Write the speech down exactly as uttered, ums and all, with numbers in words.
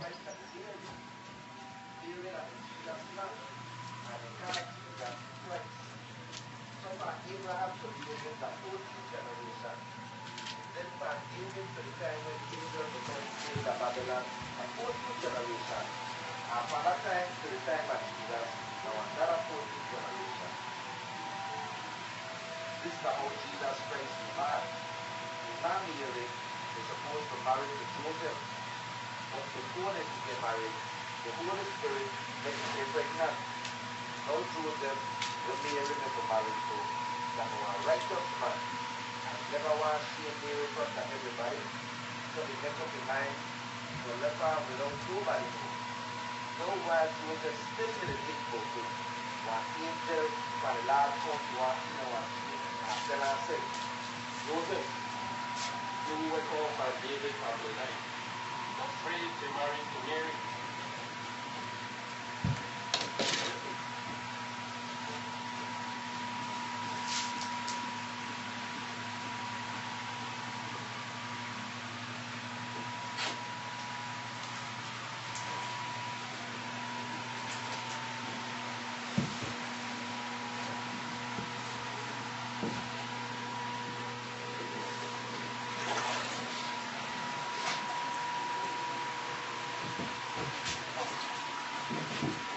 David and Jesus' land, and the God Jesus Christ. So from Abraham to David, the fourteenth generation. Then from David to the time when Israel became slaves of Babylon, a fourteenth generation. And from that time to the time of Jesus, now another fourteenth generation. This is how Jesus Christ is married. He's not Mary, they're supposed to marry to Joseph. But before they get married, the Holy Spirit makes them pregnant. Now Joseph, the Mary never married to, that was a righteous man. And he never want to see Mary in front of everybody. So he make up his mind to let her without nobody know. So while Joseph still in the big boat, one angel from the Lord come to walk in and one and tell her, say, Joseph, you were called by David from the night, afraid to marry to Mary. Thank you.